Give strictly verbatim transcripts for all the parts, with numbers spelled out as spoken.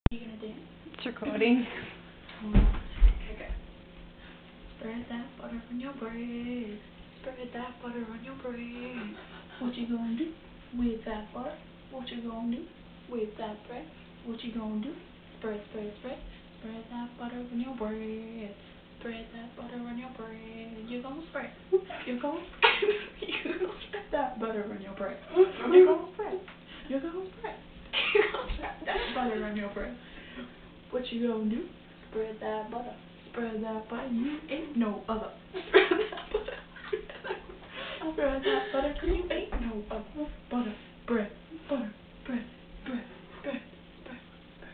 Are you gonna dance? It's recording. Okay. Spread that butter on your bread. Spread that butter on your bread. What you gonna do with that butter? What you gonna do with that bread? What you gonna do? Spread, spread, spread. Spread that butter on your bread. Spread that butter on your bread. You gonna spread. You gonna spread. You gonna spread that butter on your bread. You gonna spread. You gonna spread. You gonna spread that butter on your bread. What you gonna do? Spread that butter. Spread that butter. You ain't no other. Spread that butter. Spread that butter. You ain't no other. Butter, bread, butter, bread, bread, bread, bread, bread,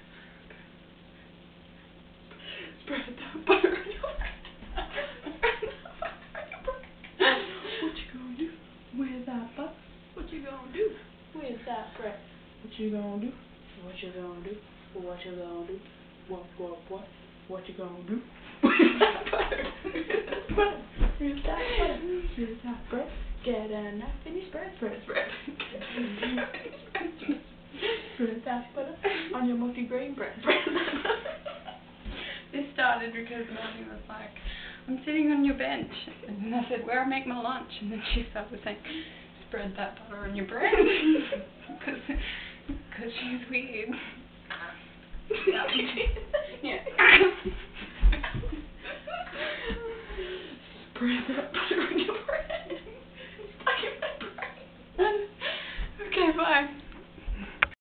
bread. Spread that butter on your bread. What you gonna do with that butter? What you gonna do with that bread? What you gonna do? What you gonna do? What you gonna do? What, what, what? What you gonna do? With that butter. Butter. With that butter. With that bread. Get a knife and you spread, spread, spread. Get a knife and you spread, spread. Spread that butter on your multi-grain bread. Spread that butter. This started because Marnie was like, I'm sitting on your bench. And then I said, where I make my lunch. And then she started saying, spread that butter on your bread. Because she's weird. Yeah. Spread that